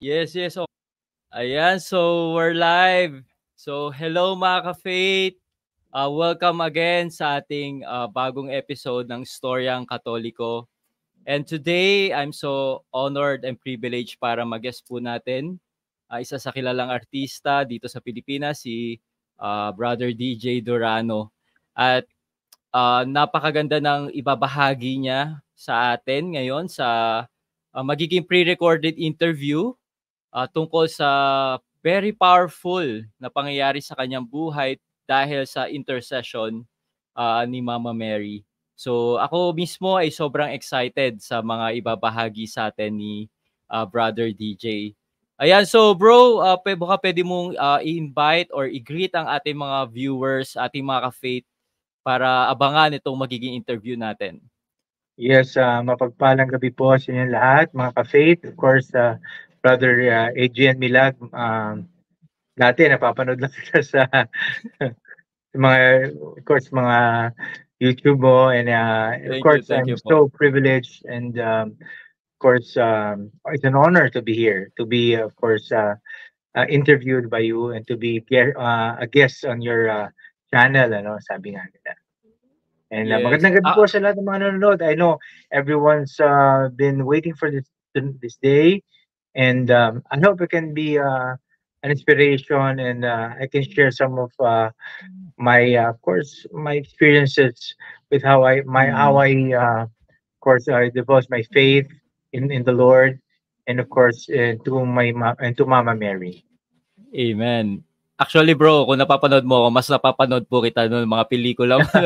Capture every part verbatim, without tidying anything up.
Yes, yes. Oh. Ayan, so we're live. So hello mga ka-faith. Uh, welcome again sa ating uh, bagong episode ng Storyang Katoliko. And today, I'm so honored and privileged para mag-guest po natin uh, isa sa kilalang artista dito sa Pilipinas, si uh, Brother D J Durano. At uh, napakaganda ng ibabahagi niya sa atin ngayon sa uh, magiging pre-recorded interview uh, tungkol sa very powerful na pangyayari sa kanyang buhay dahil sa intercession uh, ni Mama Mary. So ako mismo ay sobrang excited sa mga ibabahagi sa atin ni uh, Brother D J. Ayan, so bro, uh, p- baka pwede mong uh, i-invite or i-greet ang ating mga viewers, ating mga ka-faith para abangan itong magiging interview natin. Yes, uh, mapagpalang gabi po sa inyo lahat, mga ka-faith. Of course, uh, Brother uh, Adrian Milag, um, dati napapanood lang kita sa, sa mga, of course, mga YouTube mo. And uh, of Thank you, course, thank I'm you po. so privileged and um, of course, um, it's an honor to be here, to be, of course, uh, uh, interviewed by you and to be ge- uh, a guest on your uh, channel, ano, sabi nga nila. And uh, Yes. magandang gabi Ah, po sa lahat ng mga nanonood. I know everyone's uh, been waiting for this this day, and um, I hope it can be uh, an inspiration, and uh, I can share some of uh, my, uh, of course, my experiences with how I my how mm. I, uh, of course, I devote my faith in in the Lord, and of course, uh, to my ma- and to Mama Mary. Amen. Actually bro, kung napapanood mo ako, mas napapanood po kita noon mga pelikula mo.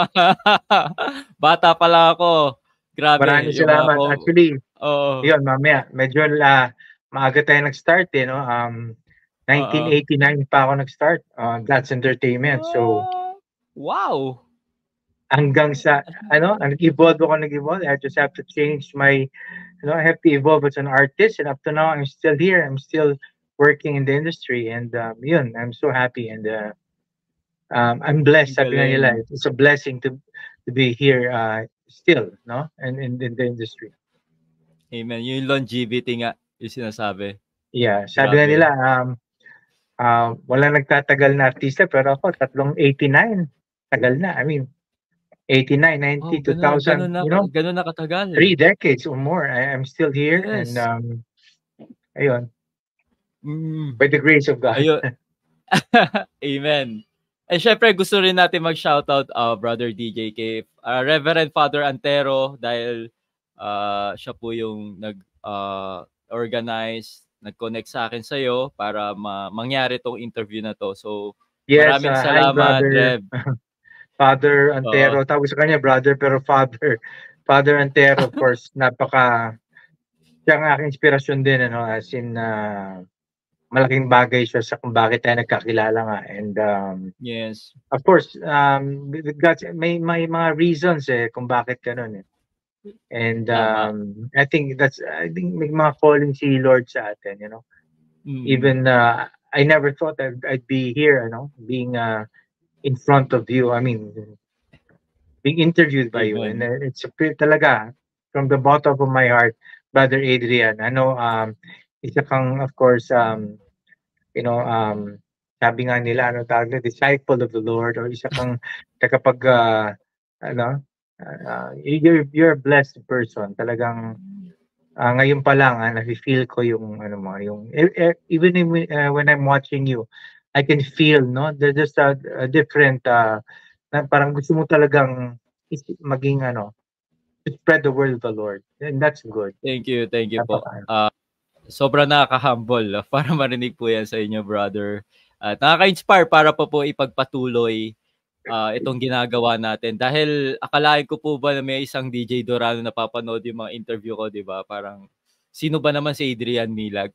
Bata pa lang ako. Grabe, Maraming yung mga salamat. ko. Actually, Oo. yun, mamaya, medyo la, maaga tayo nag-start eh, no? Um, Oo. nineteen eighty-nine pa ako nag-start, uh, That's Entertainment. So, Ah, wow. hanggang sa, ano, nag-evolve ako, nag-evolve. I just have to change my, you know, I have to evolve as an artist. And up to now, I'm still here. I'm still working in the industry. And, um, yun, I'm so happy. And, uh, um, I'm blessed. Ang Sabi nga nila, galing. it's a blessing to to be here uh, still, no? And in, in the industry. Amen. Yung longevity nga, yung sinasabi. Yeah, sabi nga nila, Grabe. um, Ah, walang nagtatagal na artista pero ako tatlong eighty-nine, tagal na. I mean, eighty-nine, Wow, ninety, ganun, two thousand, ganun na, you know, ganun na katagal. three decades or more. I am still here and Yes. um, ayun, Mm. by the grace of God. Ayun. Amen. And syempre gusto rin natin mag-shoutout uh, Brother D J kay uh, Reverend Father Antero dahil uh, siya po yung nag uh, organize, nag-connect sa akin sa iyo para ma- mangyari tong interview na to. So Yes, maraming uh, hi salamat, brother, Rev. Father Oo. Antero. Tawag sa kanya brother pero father. Father Antero, of course, napaka, siya ang aking inspirasyon din, ano, as in, uh, malaking bagay siya sa kung bakit tayo nagkakilala nga. And um, Yes. of course, um, with with God's, may may mga reasons eh kung bakit gano'n eh. And Tama. um, I think that's I think may mga calling si Lord sa atin, you know. Mm. Even uh, I never thought I'd, I'd be here, you know, being uh, in front of you. I mean, being interviewed by you, and Amen. uh, it's a pre- talaga from the bottom of my heart, Brother Adrian. I know, um, isa kang, of course, um, you know, um, sabi nga nila, ano tawag na, disciple of the Lord, or isa kang kapag, uh, ano, uh, you're, you're a blessed person. Talagang, uh, ngayon pa lang, ah, nafe-feel ko yung, ano mo, yung, e- e- even in, uh, when I'm watching you, I can feel, no, there's just a, a different, uh, na parang gusto mo talagang is- maging, ano, to spread the word of the Lord. And that's good. Thank you, thank you po. Napaka, Uh, sobrang nakaka-humble ah, para marinig po yan sa inyo, brother. At nakaka-inspire para pa po ipagpatuloy ah, itong ginagawa natin. Dahil akalain ko po ba na may isang D J Dorano na napapanood yung mga interview ko, di ba? Parang, sino ba naman si Adrian Milag?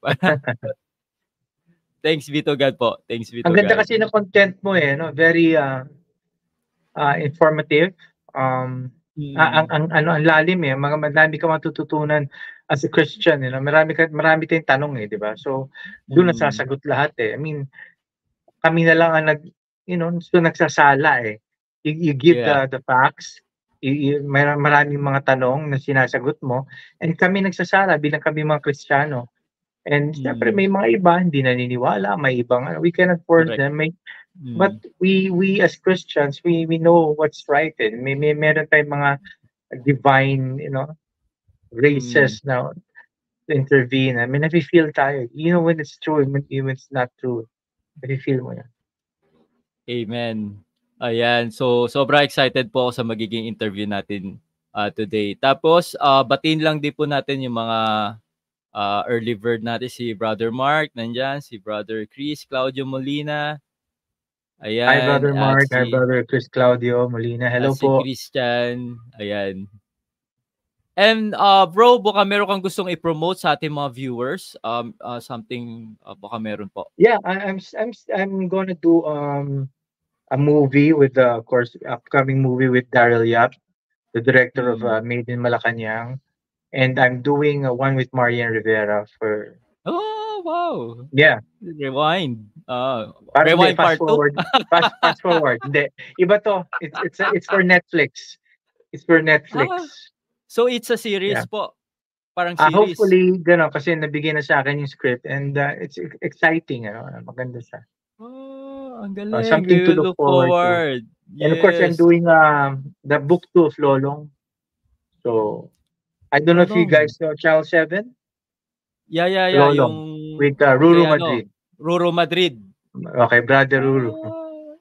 Thanks be to God po. Thanks be ang to ganda God. kasi ng content mo eh, no? Very, uh, uh, informative. Um, ah, ang, Mm. ang ano ang lalim eh, mga madami ka matututunan as a Christian, you know. Marami ka marami tayong tanong eh, 'di ba? So doon Mm. nasasagot lahat eh. I mean, kami na lang ang nag, you know, so nagsasala eh. You, you give Yeah. the the facts. You, you, may maraming mga tanong na sinasagot mo and kami nagsasala bilang kami mga Kristiyano. And siyempre Mm. may mga iba hindi naniniwala, may ibang ano, we cannot force Correct. them, may but Mm. we we as Christians, we we know what's right, eh. May may meron tayong mga divine, you know, Mm. graces na intervene. I mean, nafi-feel tayo. You know when it's true, even when it's not true. Nafi-feel mo 'yan. Amen. Ayan, so sobrang excited po ako sa magiging interview natin, ah, today. Tapos, ah, batiin lang din po natin yung mga, ah, early bird natin, si Brother Mark nandiyan, si Brother Chris Claudio Molina. Hi, Ayan, Brother at Mark. Hi, si Brother Chris Claudio Molina. at Hello si po. Christian, ayan. And, uh, bro, baka meron kang gustong i-promote sa ating mga viewers, um, uh, something, uh, baka meron po. Yeah, I, I'm s- I'm s- I'm gonna do um a movie with the, of course, upcoming movie with Daryl Yap, the director of Mm. uh, Made in Malacanang, and I'm doing uh, one with Marian Rivera for Oh, wow! yeah. Rewind. Ah, Pa hindi, Rewind fast part two? forward. Fast fast forward. Hindi. Iba 'to. It's it's it's for Netflix. It's for Ah, Netflix. so it's a Yeah. series po? Parang Ah, series? hopefully gano'n kasi nabigay na sa akin yung script and uh, it's e exciting ano, maganda siya. Oh, ang Uh, galing. something We to will look look forward to. forward. And of course, I'm Yes. doing um the book two of Lolong. So, I don't know if you Lolong. guys know Channel seven? Yeah, yeah, yeah, Lolong yung with uh, kay Ruru ano, Madrid. Ruru Madrid. Okay, Brother Ruru. Ah,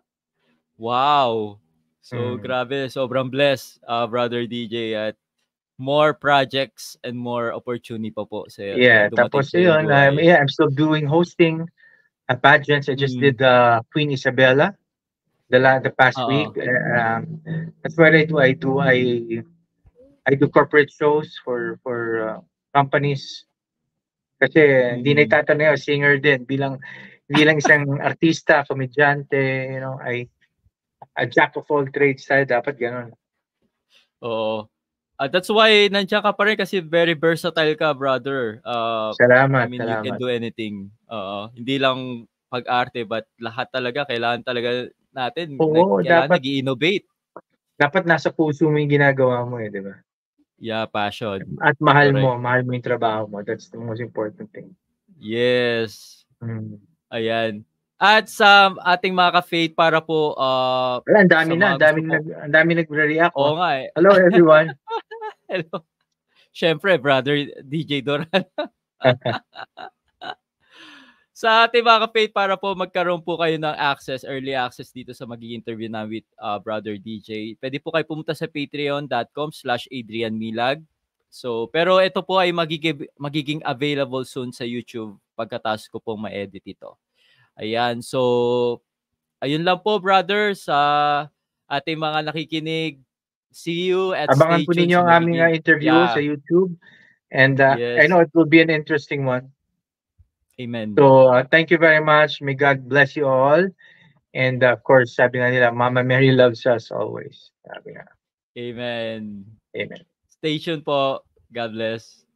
wow! So, Mm. grabe, sobrang blessed, uh, Brother D J, at more projects and more opportunity pa po sa na Yeah, dumating tapos sa iyong yun, um, buhay. yeah, I'm still doing hosting at pageants. I just Mm. did uh, Queen Isabella the la the past week. Oo. Um, that's what I do. I do I I do corporate shows for for uh, companies. Kasi hindi na Mm. itatanong yun, singer din bilang hindi lang isang artista, komedyante, you know, I a jack of all trades tayo, dapat gano'n. Oo. Ah, that's why nandiyan ka pa rin kasi very versatile ka, brother. Uh, I Salamat, mean, you can salamat. do anything. Oo. Hindi lang pag-arte, but lahat talaga kailangan talaga natin, nag Oo, kailangan dapat nag-i-innovate. dapat nasa puso mo yung ginagawa mo, eh, 'di ba? Yeah, passion. At mahal Correct. mo, mahal mo yung trabaho mo. That's the most important thing. Yes. Mm. Ayan. At sa ating mga ka-faith para po, uh, Wala, ang sa dami na, mga ang gusto daming po nag ang daming nagre-react, oo oh. nga, eh. Hello, everyone. Hello. Siyempre, brother D J Doran. Sa ating mga ka-faith para po magkaroon po kayo ng access, early access dito sa magiging interview namin with uh, Brother D J. Pwede po kayo pumunta sa patreon.com slash Adrian Milag. So, pero ito po ay magiging, magiging available soon sa YouTube pagkatapos ko pong ma-edit ito. Ayan. So, ayun lang po, brother, sa ating mga nakikinig. See you at Abangan stay po tuned ninyo sa ang aming uh, magiging, interview sa yeah, YouTube. And uh, I yes. know it will be an interesting one. Amen. So, uh, thank you very much. May God bless you all. And uh, of course, sabi nga nila, Mama Mary loves us always. Sabi nga. Amen. Amen. Stay tuned po. God bless.